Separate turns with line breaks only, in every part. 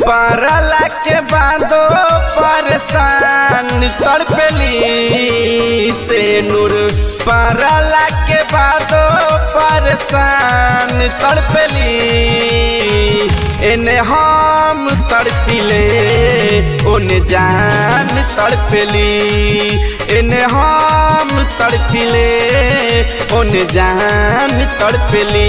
परला के बादो परेशान तड़पेली से नूर परला के बादो परेशान तड़पेली एने हम तड़पिले ओने जान तड़पेली एने हम तड़पिले ओने जान तड़पेली।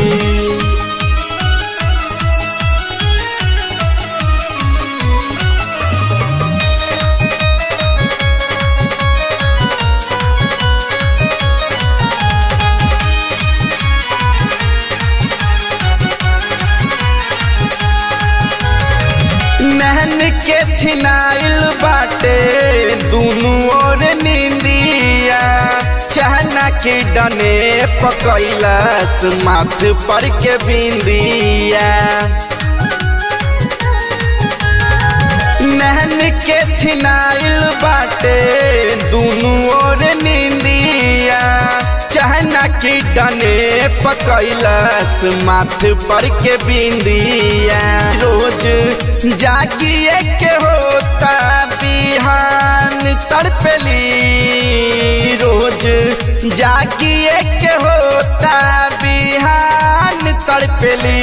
नहन के छिनाइल बाटे दूनू ओर नींदिया चहना के डने पकैलस माथ पर के बिंदिया। नहन के छिनाइल बाटे दूनू ओर नींदिया चहना की डने पकैलस माथ पर के बिंदिया। रोज जागिए के होता बिहान तड़पेली रोज जागिए के होता बिहान तड़पेली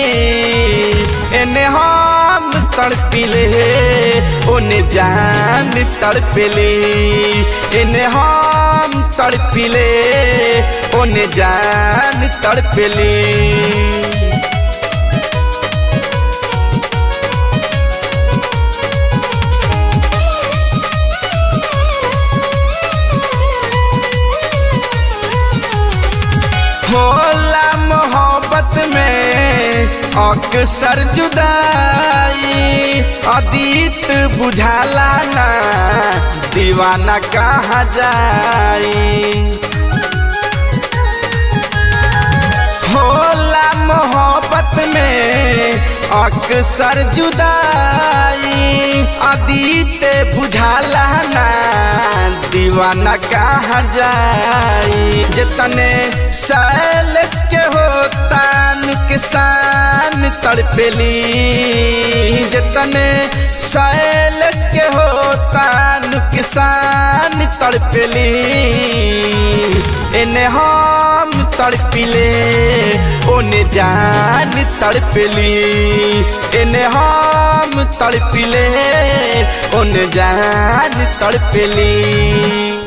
एने हम तड़पिले ओने जान तड़पेली एने हम तड़पिले ओने जान तड़पेली। होला मोहब्बत में अक्सर जुदाई अतीत बुझाला ना दीवाना कहाँ जाई। होला मोहब्बत में अक्सर जुदाई अतीत बुझाला ना दीवाना कहाँ जाई। जितने सैलस के होता नुकसान तड़पेली जितने सैलस के होता नुकसान तड़पेली एने हम तड़पिले ओने जान तड़पेली एने हम तड़पिले ओने जान तड़पेली।